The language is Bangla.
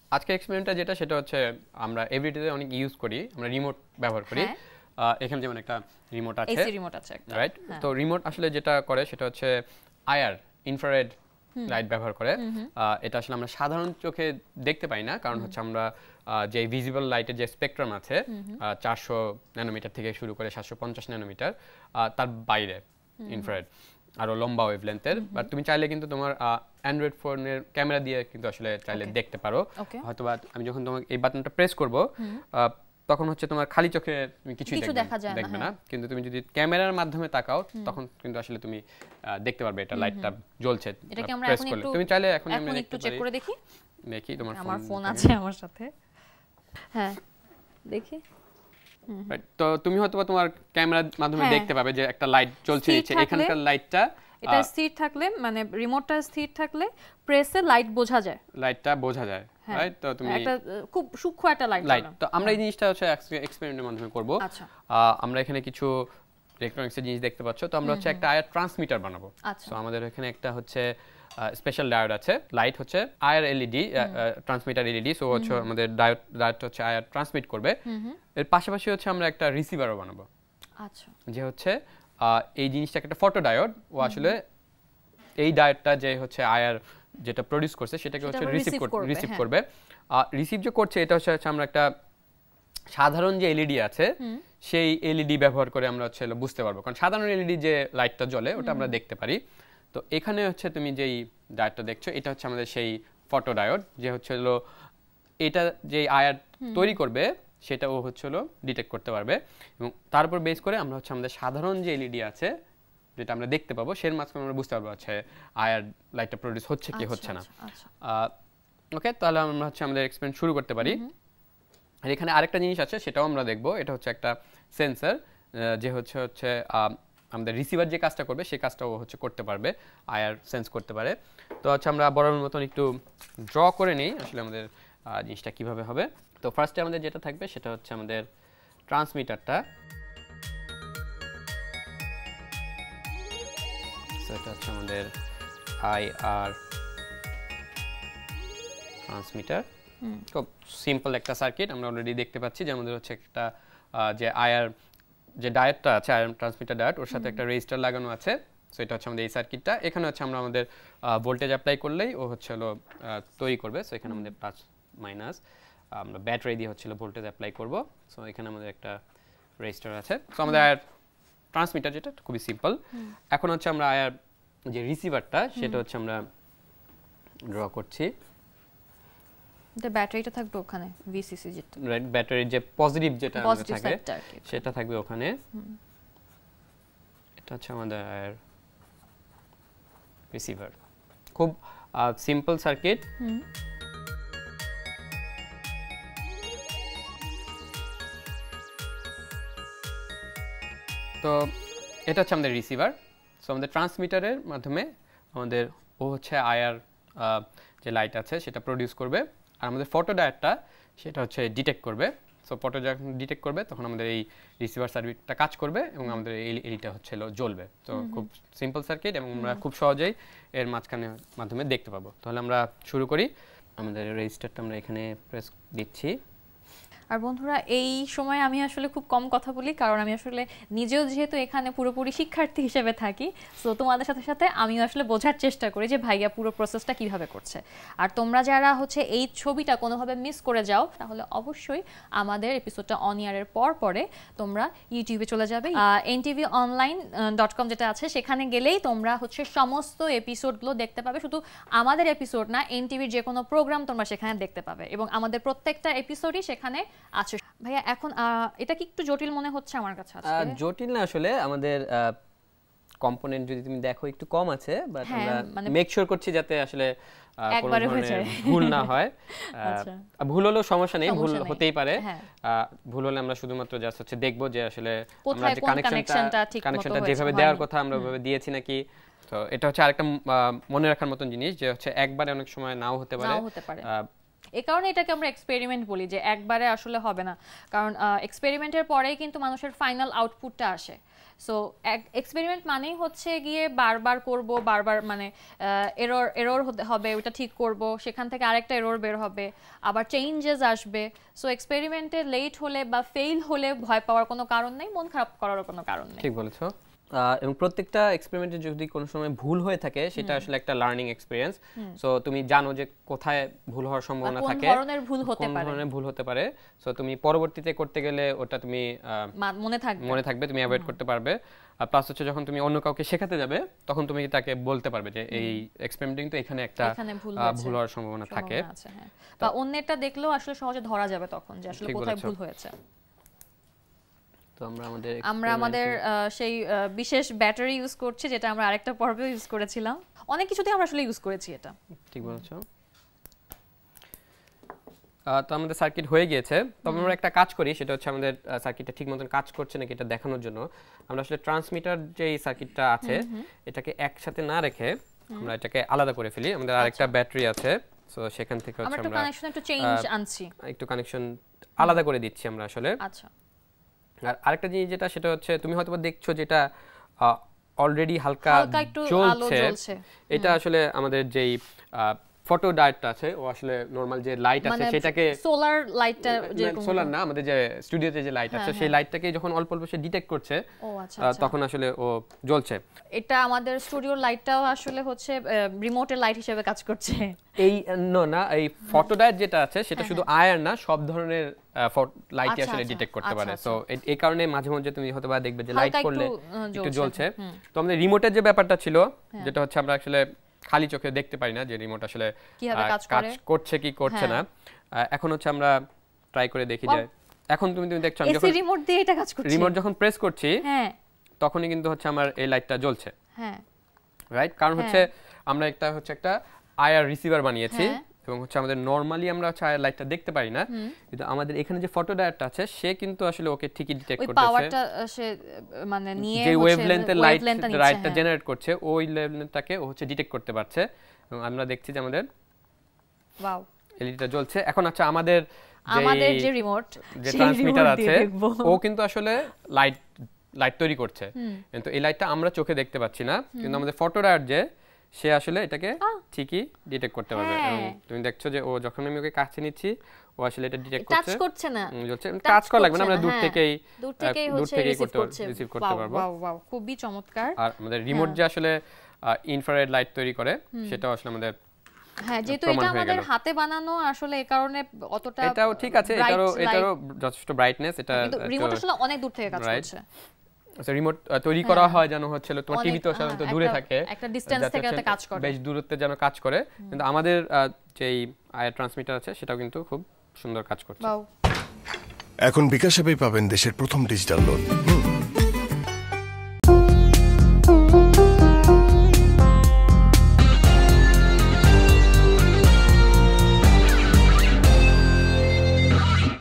আজকের এক্সপেরিমেন্টটা যেটা সেটা হচ্ছে আমরা এভরিডেতে অনেক ইউজ করি, আমরা রিমোট ব্যবহার করি। এখানে যেমন একটা রিমোট আছে, এসি রিমোট আছে একটা, রাইট? তো রিমোট আসলে যেটা করে সেটা হচ্ছে আইআর, ইনফ্রারেড লাইট ব্যবহার করে। এটা আসলে আমরা সাধারণ চোখে দেখতে পাই না, কারণ হচ্ছে আমরা যে ভিজিবল লাইটের যে স্পেকট্রাম আছে 400 ন্যানোমিটার থেকে শুরু করে 750 ন্যানোমিটার, তার বাইরে ইনফ্রারেড আরো লম্বা ওয়েভলেন্থের। বাট তুমি চাইলে কিন্তু তোমার অ্যান্ড্রয়েড ফোনের ক্যামেরা দিয়ে কিন্তু আসলে চাইলে দেখতে পারো। হয়তোবা আমি যখন তোমাকে এই বাটনটা প্রেস করব তখন হচ্ছে তোমার খালি চোখে তুমি কিছুই দেখবে না, কিন্তু তুমি যদি ক্যামেরার মাধ্যমে তাকাও তখন কিন্তু আসলে তুমি দেখতে পারবে এটা লাইটটা জ্বলছে। এটাকে আমরা প্রেস এখন করলে একটু তুমি চাইলে এখন আমি একটু চেক করে দেখি। দেখি তোমার আমার ফোন আছে আমার সাথে, হ্যাঁ দেখি। তো তুমি হয়তো তোমার ক্যামেরার মাধ্যমে দেখতে পাবে যে একটা লাইট জ্বলছে নিচে। এখানকার লাইটটা এটা স্থির থাকলে, মানে রিমোটটা স্থির থাকলে প্রেসে লাইট বোঝা যায়, লাইটটা বোঝা যায়, রাইট? তো তুমি একটা খুব সূক্ষ্ম একটা লাইট। তো আমরা এই জিনিসটা হচ্ছে এক্সপেরিমেন্টের মাধ্যমে করব। আমরা এখানে কিছু ইলেকট্রনিক্সের জিনিস দেখতে পাচ্ছ। তো আমরা হচ্ছে একটা আয়ার ট্রান্সমিটার বানাবো। তো আমাদের এখানে একটা হচ্ছে স্পেশাল ডায়োড আছে, লাইট হচ্ছে IR LED, transmitter LED. So হচ্ছে আমাদের ডায়োড হচ্ছে আয়ার ট্রান্সমিট করবে। এর পাশাপাশি হচ্ছে আমরা একটা রিসিভারও বানাবো। আচ্ছা, যে হচ্ছে এই জিনিসটা একটা ফটো ডায়োড, ও আসলে এই ডায়োডটা যে হচ্ছে আয়ার যেটা প্রডিউস করছে সেটাকে হচ্ছে রিসিভ করবে। রিসিভ যে করছে এটা হচ্ছে আমরা একটা সাধারণ যে এলইডি আছে সেই এলইডি ব্যবহার করে আমরা হচ্ছে বুঝতে পারবো, কারণ সাধারণ এলইডি যে লাইটটা জ্বলে ওটা আমরা দেখতে পারি। তো এখানে হচ্ছে তুমি যেই ডায়োডটা দেখছো এটা হচ্ছে আমাদের সেই ফটো ডায়োড, যে হচ্ছে এটা যে আয়ার তৈরি করবে সেটা ও হচ্ছে ডিটেক্ট করতে পারবে, এবং তার উপর বেস করে আমরা হচ্ছে আমাদের সাধারণ যে এলইডি আছে যেটা আমরা দেখতে পাবো সের মাঝখানে আমরা বুঝতে পারবো হচ্ছে আয়ার লাইটটা প্রডিউস হচ্ছে কি হচ্ছে না। ওকে, তাহলে আমরা হচ্ছে আমাদের এক্সপেরিমেন্ট শুরু করতে পারি। আর এখানে আরেকটা জিনিস আছে সেটাও আমরা দেখবো, এটা হচ্ছে একটা সেন্সর, যে হচ্ছে আমাদের রিসিভার যে কাজটা করবে সেই কাজটাও হচ্ছে করতে পারবে, আয়ার সেন্স করতে পারে। তো হচ্ছে আমরা বরাবর মতন একটু ড্র করে নেই আসলে আমাদের জিনিসটা কিভাবে হবে। তো ফার্স্টে আমাদের যেটা থাকবে সেটা হচ্ছে আমাদের ট্রান্সমিটারটা। এটা হচ্ছে আমাদের আইআর ট্রান্সমিটার। খুব সিম্পল একটা সার্কিট আমরা অলরেডি দেখতে পাচ্ছি, যে আমাদের হচ্ছে একটা যে আয়ার যে ডায়োডটা আছে, আয়ার ট্রান্সমিটার ডায়োড, ওর সাথে একটা রেজিস্টার লাগানো আছে। সো এটা হচ্ছে আমাদের এই সার্কিটটা। এখানে হচ্ছে আমরা আমাদের ভোল্টেজ অ্যাপ্লাই করলেই ও হচ্ছে তৈরি করবে। সো এখানে আমাদের প্লাস মাইনাস আমরা ব্যাটারি দিয়ে হচ্ছে ভোল্টেজ অ্যাপ্লাই করব। সো এখানে আমাদের একটা রেজিস্টার আছে। সো আমাদের আয়ার ট্রান্সমিটার যেটা খুবই সিম্পল। এখন হচ্ছে আমরা আয়ার যে রিসিভারটা সেটা হচ্ছে আমরা ড্র করছি। এটা ব্যাটারিটা থাকবে ওখানে, ভিসিসি যেটা, রাইট? ব্যাটারির যে পজিটিভ যেটা থাকে সেটা থাকবে ওখানে। এটা হচ্ছে আমাদের আয়ার রিসিভার। খুব সিম্পল সার্কিট। তো এটা হচ্ছে আমাদের রিসিভার। সো আমাদের ট্রান্সমিটারের মাধ্যমে আমাদের ও হচ্ছে আয়ার যে লাইট আছে সেটা প্রডিউস করবে, আর আমাদের ফটো ডায়োডটা সেটা হচ্ছে ডিটেক্ট করবে। সো ফটো যখন ডিটেক্ট করবে তখন আমাদের এই রিসিভার সার্কিটটা কাজ করবে এবং আমাদের এই এলইডিটা হচ্ছে জ্বলবে। তো খুব সিম্পল সার্কিট এবং আমরা খুব সহজেই এর মাধ্যমে দেখতে পাবো। তাহলে আমরা শুরু করি। আমাদের রেজিস্টারটা আমরা এখানে প্রেস দিচ্ছি। আর বন্ধুরা, এই সময় আমি আসলে খুব কম কথা বলি, কারণ আমি আসলে নিজেও যেহেতু এখানে পুরোপুরি শিক্ষার্থী হিসেবে থাকি, সো তোমাদের সাথে সাথে আমিও আসলে বোঝার চেষ্টা করি যে ভাইয়া পুরো প্রসেসটা কিভাবে করছে। আর তোমরা যারা হচ্ছে এই ছবিটা কোনোভাবে মিস করে যাও, তাহলে অবশ্যই আমাদের এপিসোডটা অন এয়ারের পরে তোমরা ইউটিউবে চলে যাবে, ntvonline.com যেটা আছে সেখানে গেলেই তোমরা হচ্ছে সমস্ত এপিসোডগুলো দেখতে পাবে। শুধু আমাদের এপিসোড না, এনটিভির যে কোনো প্রোগ্রাম তোমরা সেখানে দেখতে পাবে, এবং আমাদের প্রত্যেকটা এপিসোডই সেখানে আছে। ভাইয়া এখন এটা কি একটু জটিল মনে হচ্ছে আমার কাছে? জটিল না, আসলে আমাদের কম্পোনেন্ট যদি তুমি দেখো একটু কম আছে, বাট আমরা মেক শিওর করছি যাতে আসলে কোনো ধরনের ভুল না হয়। ভুল হলেও সমস্যা নেই, ভুল হতেই পারে। ভুল হলে আমরা শুধুমাত্র জাস্ট হচ্ছে দেখবো যে আসলে আমরা যে কানেকশনটা যেভাবে দেওয়ার কথা আমরা ওইভাবে দিয়েছি নাকি। তো এটা হচ্ছে আরেকটা মনে রাখার মতন জিনিস, যে হচ্ছে একবারে অনেক সময় নাও হতে পারে। এই কারণে এটাকে আমরা এক্সপেরিমেন্ট বলি, যে একবারে আসলে হবে না, কারণ এক্সপেরিমেন্টের পরেই কিন্তু মানুষের ফাইনাল আউটপুটটা আসে। সো এক্সপেরিমেন্ট মানেই হচ্ছে গিয়ে বারবার করব, বারবার মানে এরর হবে, ওটা ঠিক করব, সেখান থেকে আরেকটা এরর বের হবে, আবার চেঞ্জেস আসবে। সো এক্সপেরিমেন্টে লেট হলে বা ফেল হলে ভয় পাওয়ার কোনো কারণ নেই, মন খারাপ করার কোনো কারণ নেই। ঠিক বলেছো। এবং প্রত্যেকটা এক্সপেরিমেন্টে যদি কোনো সময় ভুল হয়ে থাকে সেটা আসলে একটা লার্নিং এক্সপেরিয়েন্স। সো তুমি জানো যে কোথায় ভুল হওয়ার সম্ভাবনা থাকে, কোন ধরনের ভুল হতে পারে। সো তুমি পরবর্তীতে করতে গেলে ওটা তুমি মনে থাকবে, তুমি অ্যাভয়েড করতে পারবে। আর প্লাস হচ্ছে যখন তুমি অন্য কাউকে শেখাতে যাবে তখন তুমি তাকে বলতে পারবে যে এই এক্সপেরিমেন্টে কিন্তু এখানে একটা ভুল হওয়ার সম্ভাবনা থাকে, বা অন্যটা দেখলেও আসলে সহজে ধরা যাবে তখন যে আসলে কোথায় ভুল হয়েছে। তো আমরা আমাদের সেই বিশেষ ব্যাটারি ইউজ করছি, যেটা আমরা আরেকটা পর্বে ইউজ করেছিলাম। অনেক কিছুতে আমরা আসলে ইউজ করেছি এটা। ঠিক বলেছো। তো আমাদের সার্কিট হয়ে গিয়েছে। তো আমরা একটা কাজ করি, সেটা হচ্ছে আমাদের সার্কিটটা ঠিক মতন কাজ করছে নাকি এটা দেখানোর জন্য আমরা আসলে ট্রান্সমিটার যে সার্কিটটা আছে এটাকে একসাথে না রেখে আমরা এটাকে আলাদা করে ফেলি। আমাদের আরেকটা ব্যাটারি আছে, সো সেখান থেকে হচ্ছে আমরা একটু কানেকশন আলাদা করে দিচ্ছি আমরা আসলে। আচ্ছা। আর আরেকটা জিনিস যেটা সেটা হচ্ছে তুমি হয়তোবা দেখছো যেটা অলরেডি হালকা জ্বলছে, এটা আসলে আমাদের যেই ফটো ডায়োডটা আছে ও আসলে নরমাল যে লাইট আছে সেটাকে সোলার লাইটটা, যেরকম সোলার না, আমাদের যে স্টুডিওতে যে লাইট আছে সেই লাইটটাকে যখন অল্প অল্প সে ডিটেক্ট করছে তখন আসলে ও জ্বলছে। এটা আমাদের স্টুডিওর লাইটটাও আসলে হচ্ছে রিমোটের লাইট হিসেবে কাজ করছে। এই না, এই ফটো ডায়োড যেটা আছে সেটা শুধু আয়ার না, সব ধরনের লাইট আসলে ডিটেক্ট করতে পারে। সো এই কারণে মাঝে মাঝে তুমি হয়তোবা দেখবে যে লাইট করলে একটু জ্বলছে। তো আমাদের রিমোটের যে ব্যাপারটা ছিল যেটা হচ্ছে আমরা আসলে খালি চোখে দেখতে পারি না যে রিমোট আসলে কাজ করছে কি করছে না। এখন হচ্ছে আমরা ট্রাই করে দেখি যে এখন তুমি দেখছো আমি যখন রিমোট দিয়ে এটা কাজ করছে, রিমোট যখন প্রেস করছি তখনই কিন্তু হচ্ছে আমার এই লাইটটা জ্বলছে। রাইট, কারণ হচ্ছে আমরা একটা আইআর রিসিভার বানিয়েছি এবং হচ্ছে আমাদের নরমালি আমরা হচ্ছে আইআর লাইটটা দেখতে পারি না, কিন্তু আমাদের এখানে যে ফটো ডায়োডটা আছে সে কিন্তু আসলে ওকে ঠিকই ডিটেক্ট করতেছে। ওই পাওয়ারটা সে মানে নিয়ে যে ওয়েভলেন্থের লাইটটা জেনারেট করছে ওই ওয়েভলেন্থটাকে ও হচ্ছে ডিটেক্ট করতে পারছে এবং আমরা দেখছি যে আমাদের ওয়াও এলইডিটা জ্বলছে। এখন আচ্ছা আমাদের যে রিমোট যে ট্রান্সমিটার আছে ও কিন্তু আসলে লাইট তৈরি করছে, কিন্তু এই লাইটটা আমরা চোখে দেখতে পাচ্ছি না, কিন্তু আমাদের ফটো ডায়োড যে সে আসলে এটাকে ঠিকই ডিটেক্ট করতে পারবে। এবং তুমি দেখছো যে ও যখন আমি ওকে কাছে নিচ্ছি ও আসলে এটা ডিটেক্ট করছে না, টাচ করা লাগবে না, আমরা দূর থেকেই রিসিভ করতে পারবো। ওয়াও, খুবই চমৎকার। আর আমাদের রিমোট যে আসলে ইনফ্রারেড লাইট তৈরি করে সেটাও আসলে আমাদের যেহেতু এটা আমাদের হাতে বানানো আসলে এই কারণে অতটা এটাও ঠিক আছে, এটারও যথেষ্ট ব্রাইটনেস, এটা রিমোট আসলে অনেক দূর থেকে কাজ করছে। আচ্ছা, রিমোট তৈরি করা হয় যেন হচ্ছে তোমার টিভি তো সাধারণত দূরে থাকে, একটা ডিসটেন্স থেকে এটা কাজ করে, বেশ দূরত্বে যেন কাজ করে, কিন্তু আমাদের যেই আয়ার ট্রান্সমিটার আছে সেটাও কিন্তু খুব সুন্দর কাজ করছে। এখন বিকাশ অ্যাপে পাবেন দেশের প্রথম ডিজিটাল লোন।